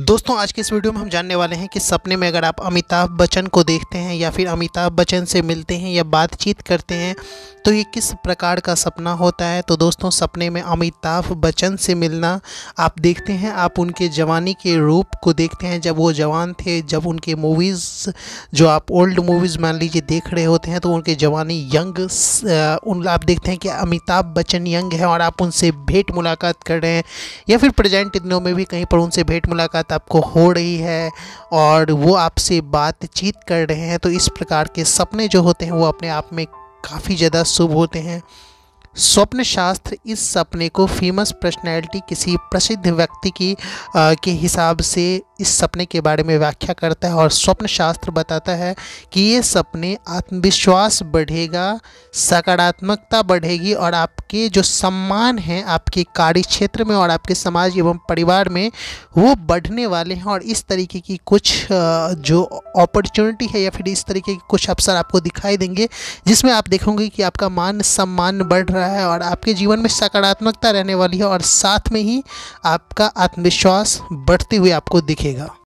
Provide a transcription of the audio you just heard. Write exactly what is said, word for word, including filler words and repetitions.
दोस्तों आज के इस वीडियो में हम जानने वाले हैं कि सपने में अगर आप अमिताभ बच्चन को देखते हैं या फिर अमिताभ बच्चन से मिलते हैं या बातचीत करते हैं तो ये किस प्रकार का सपना होता है। तो दोस्तों सपने में अमिताभ बच्चन से मिलना आप देखते हैं, आप उनके जवानी के रूप को देखते हैं जब वो जवान थे, जब उनके मूवीज़ जो आप ओल्ड मूवीज़ मान लीजिए देख रहे होते हैं तो उनके जवानी यंग उन आप देखते हैं कि अमिताभ बच्चन यंग है और आप उनसे भेंट मुलाकात कर रहे हैं या फिर प्रेजेंट दिनों में भी कहीं पर उनसे भेंट मुलाकात आपको हो रही है और वो आपसे बातचीत कर रहे हैं। तो इस प्रकार के सपने जो होते हैं वो अपने आप में काफ़ी ज़्यादा शुभ होते हैं। स्वप्न शास्त्र इस सपने को फेमस पर्सनैलिटी किसी प्रसिद्ध व्यक्ति की आ, के हिसाब से इस सपने के बारे में व्याख्या करता है और स्वप्न शास्त्र बताता है कि ये सपने आत्मविश्वास बढ़ेगा, सकारात्मकता बढ़ेगी और आपके जो सम्मान हैं आपके कार्य क्षेत्र में और आपके समाज एवं परिवार में वो बढ़ने वाले हैं और इस तरीके की कुछ आ, जो अपॉर्चुनिटी है या फिर इस तरीके के कुछ अवसर आपको दिखाई देंगे जिसमें आप देखोगे कि आपका मान सम्मान बढ़ रहा है और आपके जीवन में सकारात्मकता रहने वाली है और साथ में ही आपका आत्मविश्वास बढ़ते हुए आपको दिखेगा।